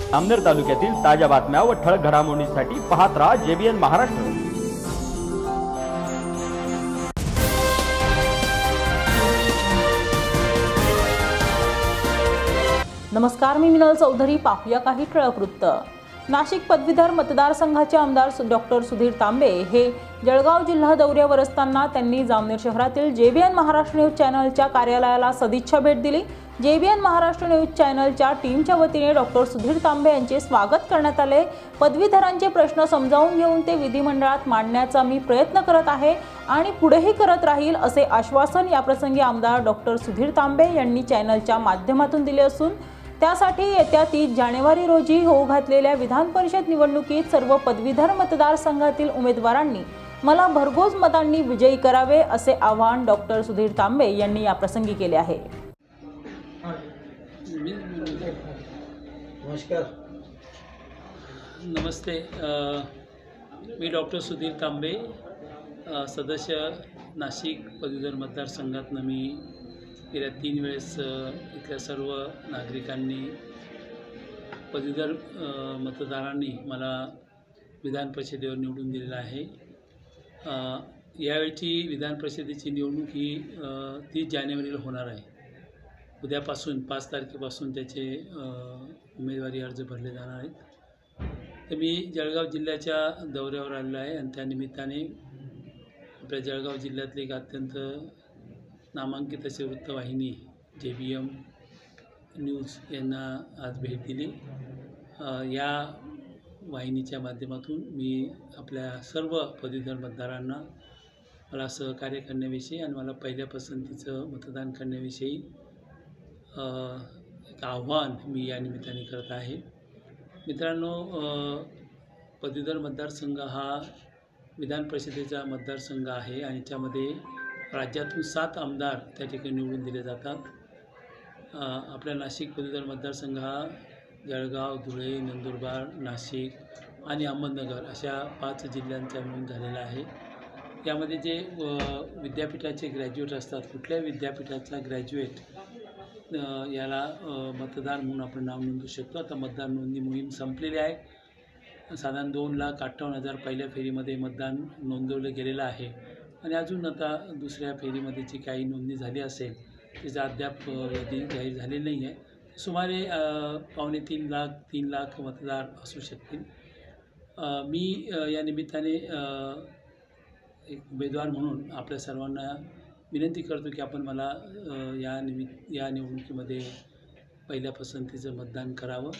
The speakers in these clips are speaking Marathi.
अमनेर तालुक्यातील ताज्या बातम्या व ठळक घडामोडींसाठी पाहत राहा JBN महाराष्ट्र। नमस्कार, मी मिनल चौधरी। पाहूया काही ठळक वृत्त। नाशिक पदवीधर मतदारसंघाचे आमदार डॉक्टर सुधीर तांबे हे जळगाव जिल्हा दौऱ्यावर असताना त्यांनी जामनेर शहरातील JBN महाराष्ट्र न्यूज चॅनलच्या कार्यालयाला सदिच्छा भेट दिली। JBN महाराष्ट्र न्यूज चॅनलच्या टीमच्या वतीने डॉक्टर सुधीर तांबे यांचे स्वागत करण्यात आले। पदवीधरांचे प्रश्न समजावून घेऊन ते विधिमंडळात मांडण्याचा मी प्रयत्न करत आहे आणि पुढेही करत राहील असे आश्वासन याप्रसंगी आमदार डॉक्टर सुधीर तांबे यांनी चॅनलच्या माध्यमातून दिले असून त्यासाठी येत्या 30 जानेवारी रोजी होऊ घातलेल्या विधान परिषद निवडणुकीत सर्व पदवीधर मतदारसंघातील उमेदवारांनी मला भरघोस मतांनी विजयी करावे असे आवाहन डॉक्टर सुधीर तांबे यांनी याप्रसंगी केले आहे। नमस्ते, मी डॉक्टर सुधीर तांबे, सदस्य नाशिक पदवीधर मतदारसंघातनं मी गेल्या 3 वेळेस इथल्या सर्व नागरिकांनी पदवीधर मतदारांनी मला विधान परिषदेवर निवडून दिलेलं आहे। यावेळची विधान परिषदेची निवडणूक ही 30 जानेवारीला होणार आहे। उद्यापासून 5 तारखेपासून त्याचे उमेदवारी अर्ज भरले जाणार आहेत। तर मी जळगाव जिल्ह्याच्या दौऱ्यावर आलेलो आहे आणि त्यानिमित्ताने आपल्या जळगाव जिल्ह्यातली एक अत्यंत नामांकित अशी वृत्तवाहिनी JBN न्यूज यांना आज भेट दिली। या वाहिनीच्या माध्यमातून मी आपल्या सर्व पदवीधर मतदारांना मला सहकार्य करण्याविषयी आणि मला पहिल्या पसंतीचं मतदान करण्याविषयी एक आव्हान मी या निमित्ताने करत आहे। मित्रांनो, पदवीधर मतदारसंघ हा विधान परिषदेचा मतदारसंघ आहे आणि त्यामध्ये राज्यातून 7 आमदार त्या ठिकाणी निवडून दिले जातात। आपल्या नाशिक पदवीधर मतदारसंघ हा जळगाव, धुळे, नंदुरबार, नाशिक आणि अहमदनगर अशा 5 जिल्ह्यांचा मिळून झालेला आहे। यामध्ये जे विद्यापीठाचे ग्रॅज्युएट असतात, कुठल्याही विद्यापीठाचा ग्रॅज्युएट याला मतदार म्हणून आपण नाव नोंदवू शकतो। आता मतदार नोंदणी मोहीम संपलेली आहे। साधारण 2,58,000 पहिल्या फेरीमध्ये मतदान नोंदवलं गेलेलं आहे आणि अजून आता दुसऱ्या फेरीमध्ये जी काही नोंदणी झाली असेल त्याचा अद्याप यादी जाहीर झालेली नाही आहे। सुमारे 2.25 लाख 3 लाख मतदार असू शकतील। मी या निमित्ताने एक उमेदवार म्हणून आपल्या सर्वांना विनंती करतो की आपण मला या निवडणुकीमध्ये पहिल्या पसंतीचं मतदान करावं।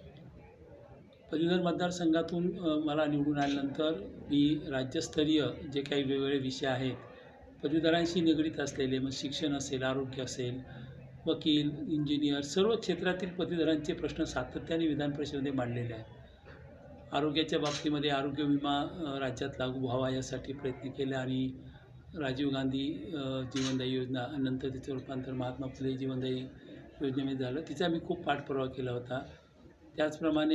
पदवीधर मतदारसंघातून मला निवडून आल्यानंतर मी राज्यस्तरीय जे काही वेगवेगळे विषय आहेत पदवीधरांशी निगडीत असलेले, मग शिक्षण असेल, आरोग्य असेल, वकील, इंजिनियर, सर्व क्षेत्रातील पदवीधरांचे प्रश्न सातत्याने विधान परिषदेमध्ये मांडलेले आहेत। आरोग्याच्या बाबतीमध्ये आरोग्य विमा राज्यात लागू व्हावा यासाठी प्रयत्न केले आणि राजीव गांधी जीवनदायी योजना नंतर तिचं रूपांतर महात्मा फुले जीवनदायी योजनेमध्ये झालं, तिचा मी खूप पाठपुरावा केला होता। त्याचप्रमाणे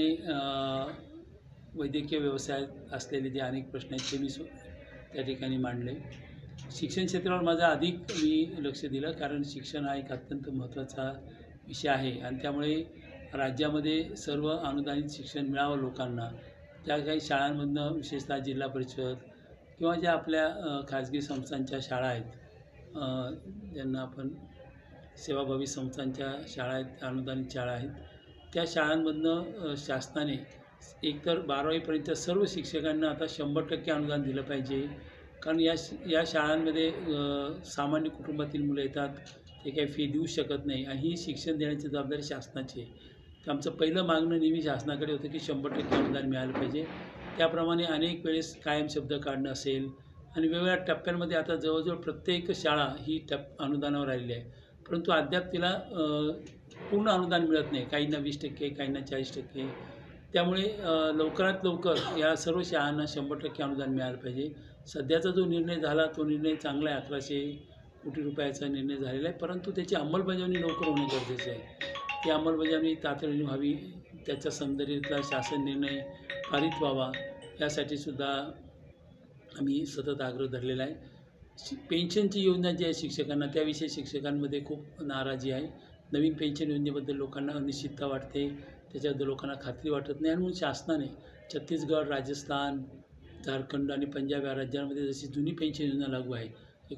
वैद्यकीय व्यवसायात असलेले जे अनेक प्रश्न आहेत ते मी त्या ठिकाणी मांडले। शिक्षण क्षेत्रावर माझा अधिक मी लक्ष दिलं, कारण शिक्षण हा एक अत्यंत महत्त्वाचा विषय आहे आणि त्यामुळे राज्यामध्ये सर्व अनुदानित शिक्षण मिळावं लोकांना। ज्या काही शाळांमधनं विशेषतः जिल्हा परिषद किंवा ज्या आपल्या खाजगी संस्थांच्या शाळा आहेत, ज्यांना आपण सेवाभावी संस्थांच्या शाळा आहेत, अनुदानित शाळा आहेत, त्या शाळांमधनं शासनाने एकतर 12वीपर्यंत सर्व शिक्षकांना आता 100% अनुदान दिलं पाहिजे। कारण या शाळांमध्ये सामान्य कुटुंबातील मुलं येतात, ते काही फी देऊ शकत नाही आणि ही शिक्षण देण्याची जबाबदारी शासनाची आहे। तर आमचं पहिलं मागणं नेहमी शासनाकडे होतं की 100% अनुदान मिळालं पाहिजे। त्याप्रमाणे अनेक वेळेस कायम शब्द काढणं असेल आणि वेगवेगळ्या टप्प्यांमध्ये आता जवळजवळ प्रत्येक शाळा ही अनुदानावर आलेली आहे, परंतु अद्याप तिला पूर्ण अनुदान मिळत नाही। काहींना 20%, काहींना 40%। त्यामुळे लवकरात लवकर या सर्व शाळांना 100% अनुदान मिळालं पाहिजे। सध्याचा जो निर्णय झाला तो निर्णय चांगला आहे, 1100 कोटी रुपयाचा निर्णय झालेला आहे, परंतु त्याची अंमलबजावणी लवकर होणे गरजेचे आहे। ती अंमलबजावणी तातडीने व्हावी, त्याच्या संदर्भातला शासन निर्णय पारित व्हावा यासाठी सुद्धा आम्ही सतत आग्रह धरलेला आहे। पेन्शनची योजना जी आहे शिक्षकांना, त्याविषयी शिक्षकांमध्ये खूप नाराजी आहे। नवीन पेन्शन योजनेबद्दल लोकांना अनिश्चितता वाटते, त्याच्याबद्दल लोकांना खात्री वाटत नाही. आणि म्हणून शासनाने छत्तीसगड, राजस्थान, झारखंड आणि पंजाब या राज्यांमध्ये जशी जुनी पेन्शन योजना लागू आहे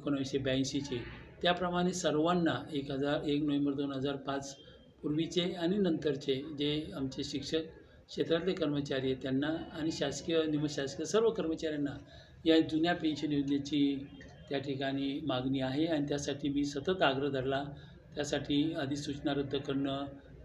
1982ची, त्याप्रमाणे सर्वांना 1 नोव्हेंबर 2005 पूर्वीचे आणि नंतरचे जे आमचे शिक्षक क्षेत्रातले कर्मचारी आहेत त्यांना आणि शासकीय निमशासकीय सर्व कर्मचाऱ्यांना या जुन्या पेन्शन योजनेची त्या ठिकाणी मागणी आहे. आणि त्यासाठी मी सतत आग्रह धरला. त्यासाठी अधिसूचना रद्द करणं,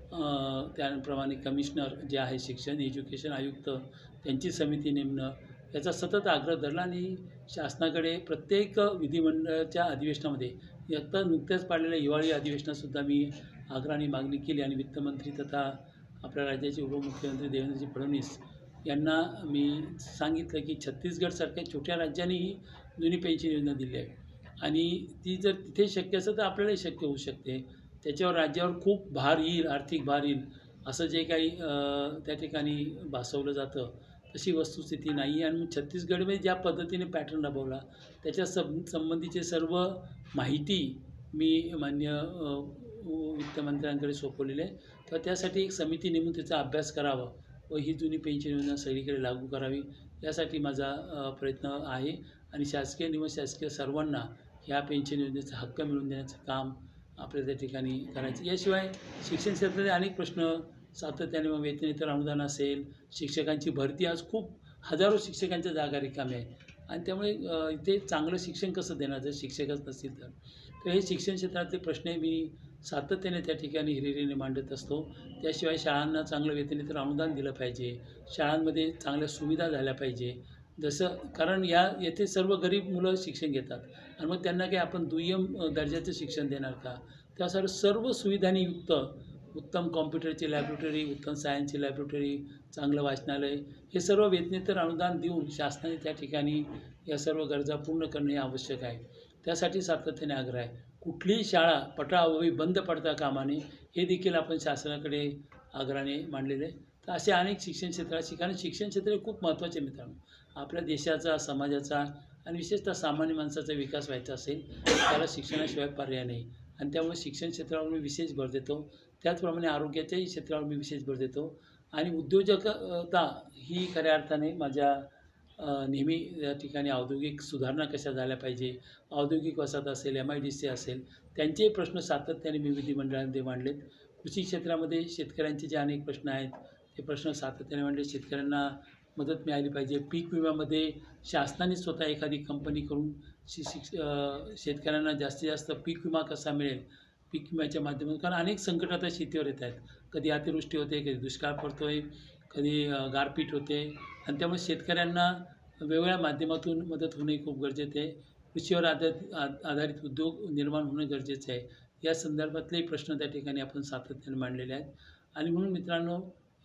त्याप्रमाणे कमिशनर जे आहे शिक्षण एज्युकेशन आयुक्त त्यांची समिती नेमणं, याचा सतत आग्रह धरला. आणि शासनाकडे प्रत्येक विधिमंडळाच्या अधिवेशनामध्ये आता नुकत्याच पाडलेल्या हिवाळी अधिवेशनातसुद्धा मी आग्रहाने मागणी केली. आणि वित्तमंत्री तथा आपल्या राज्याचे उपमुख्यमंत्री देवेंद्रजी फडणवीस यांना मी सांगितलं की छत्तीसगडसारख्या छोट्या राज्यांनीही जुनी पेन्शन योजना दिली आहे आणि ती जर तिथे शक्य असेल तर आपल्यालाही शक्य होऊ शकते. त्याच्यावर राज्यावर खूप भार येईल, आर्थिक भार येईल असं जे काही त्या ठिकाणी भासवलं जातं तशी वस्तुस्थिती नाही आहे. आणि छत्तीसगडमध्ये ज्या पद्धतीने पॅटर्न राबवला त्याच्या संबंधीचे सर्व माहिती मी मान्य वित्तमंत्र्यांकडे सोपवलेली आहे. तर त्यासाठी एक समिती नेमून त्याचा अभ्यास करावा व ही जुनी पेन्शन योजना सगळीकडे लागू करावी यासाठी माझा प्रयत्न आहे. आणि शासकीय निमशासकीय सर्वांना ह्या पेन्शन योजनेचा हक्क मिळवून देण्याचं काम आपल्या त्या ठिकाणी करायचं. याशिवाय शिक्षण क्षेत्रातील अनेक प्रश्न सातत्याने वेतनेतर अनुदान असेल, शिक्षकांची भरती, आज खूप हजारो शिक्षकांच्या जागा रिकाम्या आहेत आणि त्यामुळे इथे चांगलं शिक्षण कसं देणार जर शिक्षकच नसतील तर हे शिक्षण क्षेत्रातले प्रश्न मी सातत्याने त्या ठिकाणी हिरिरीने मांडत असतो. त्याशिवाय शाळांना चांगलं वेतनेतर अनुदान दिलं पाहिजे, शाळांमध्ये चांगल्या सुविधा झाल्या पाहिजे. जसं कारण येथे सर्व गरीब मुलं शिक्षण घेतात आणि मग त्यांना काही आपण दुय्यम दर्जाचं शिक्षण देणार का? त्यासाठी सर्व सुविधांनी युक्त उत्तम कॉम्प्युटरची लॅबोरेटरी, उत्तम सायन्सची लॅबोरेटरी, चांगलं वाचनालय हे सर्व वेतनेतर अनुदान देऊन शासनाने त्या ठिकाणी या सर्व गरजा पूर्ण करणे आवश्यक आहे. त्यासाठी सातत्याने आग्रह आहे. कुठलीही शाळा पटाअभावी बंद पडता कामा नये हे देखील आपण शासनाकडे आग्रहाने मांडलेले आहे. तर असे अनेक शिक्षण क्षेत्राची, कारण शिक्षण क्षेत्र हे खूप महत्त्वाचे मित्रांनो. आपल्या देशाचा, समाजाचा आणि विशेषतः सामान्य माणसाचा विकास व्हायचा असेल त्याला शिक्षणाशिवाय पर्याय नाही. आणि त्यामुळे शिक्षण क्षेत्रावर मी विशेष भर देतो. त्याचप्रमाणे आरोग्याच्याही क्षेत्रावर मी विशेष भर देतो. आणि उद्योजकता ही खऱ्या अर्थाने माझ्या नेहमी या ठिकाणी औद्योगिक सुधारणा कशा झाल्या पाहिजे, औद्योगिक वसाहत असेल, MIDC असेल, त्यांचे प्रश्न सातत्याने मी विधिमंडळामध्ये मांडलेत. कृषी क्षेत्रामध्ये शेतकऱ्यांचे जे अनेक प्रश्न आहेत ते प्रश्न सातत्याने मांडले. शेतकऱ्यांना मदत मिळाली पाहिजे. पीक विम्यामध्ये शासनाने स्वतः एखादी कंपनी करून शेतकऱ्यांना जास्तीत जास्त पीक विमा कसा मिळेल, पीक विम्याच्या माध्यमातून, कारण अनेक संकट आता शेतीवर येत आहेत. कधी अतिवृष्टी होते, कधी दुष्काळ पडतो आहे, कधी गारपीट होते आणि त्यामुळे शेतकऱ्यांना वेगवेगळ्या माध्यमातून मदत होणे खूप गरजेचे आहे. कृषीवर आधारित उद्योग निर्माण होणं गरजेचं आहे. या संदर्भातलेही प्रश्न त्या ठिकाणी आपण सातत्याने मांडलेले आहेत. आणि म्हणून मित्रांनो,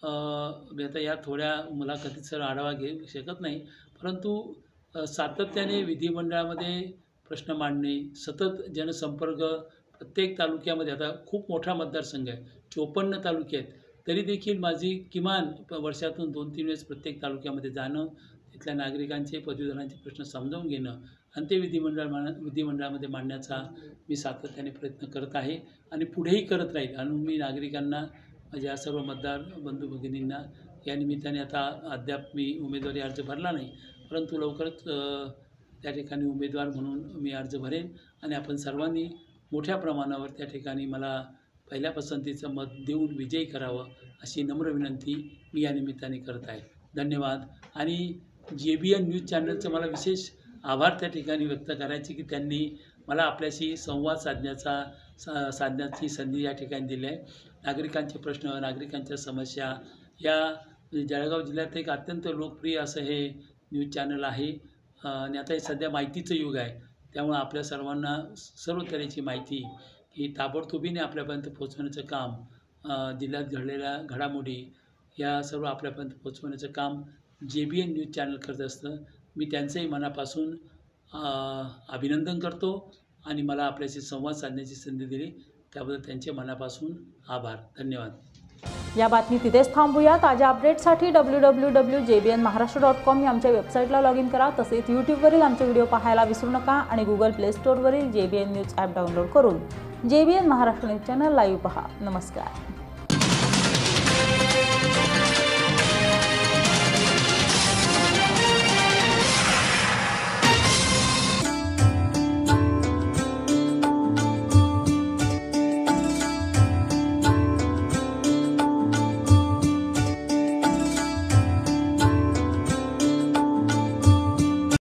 मी आता या थोड्या मुलाखतीत सर आढावा घेऊ शकत नाही, परंतु सातत्याने विधिमंडळामध्ये प्रश्न मांडणे, सतत जनसंपर्क, प्रत्येक तालुक्यामध्ये आता खूप मोठा मतदारसंघ आहे, 54 तालुके आहेत, तरी देखील माझी किमान वर्षातून 2-3 वेळेस प्रत्येक तालुक्यामध्ये जाणं, तिथल्या नागरिकांचे, पदवीधरांचे प्रश्न समजावून घेणं आणि ते विधिमंडळामध्ये मांडण्याचा मी सातत्याने प्रयत्न करत आहे आणि पुढेही करत राहील. आणि मी नागरिकांना, माझ्या सर्व मतदार बंधू भगिनींना या निमित्ताने, आता अद्याप मी उमेदवारी अर्ज भरला नाही, परंतु लवकरच त्या ठिकाणी उमेदवार म्हणून मी अर्ज भरेन आणि आपण सर्वांनी मोठ्या प्रमाणावर त्या ठिकाणी मला पहिल्या पसंतीचं मत देऊन विजयी करावं अशी नम्र विनंती मी या निमित्ताने करत आहे. धन्यवाद. आणि JBN न्यूज चॅनलचं मला विशेष आभार त्या ठिकाणी व्यक्त करायचे की त्यांनी मला आपल्याशी संवाद साधण्याची संधी या ठिकाणी दिली आहे. नागरिकांचे प्रश्न, नागरिकांच्या समस्या, या जळगाव जिल्ह्यात एक अत्यंत लोकप्रिय असं हे न्यूज चॅनल आहे. आणि आता हे सध्या माहितीचं युग आहे, त्यामुळे आपल्या सर्वांना सर्व तऱ्हेची माहिती ही ताबडतोबीने आपल्यापर्यंत पोहोचवण्याचं काम, जिल्ह्यात घडलेल्या घडामोडी या सर्व आपल्यापर्यंत पोहोचवण्याचं काम JBN न्यूज चॅनल करत असतं. मी त्यांचंही मनापासून अभिनंदन करतो आणि मला आपल्याशी संवाद साधण्याची संधी दिली त्याबद्दल त्यांचे मनापासून आभार. धन्यवाद. या बातमी तिथेच थांबूया. ताज्या अपडेटसाठी www.jbnmaharashtra.com या आमच्या वेबसाईटला लॉग इन करा. तसेच यूट्यूबवरील आमचे व्हिडिओ पाहायला विसरू नका आणि Google Play Storeवरील JBN न्यूज ॲप डाउनलोड करून JBN Maharashtra news channel live पहा. नमस्कार.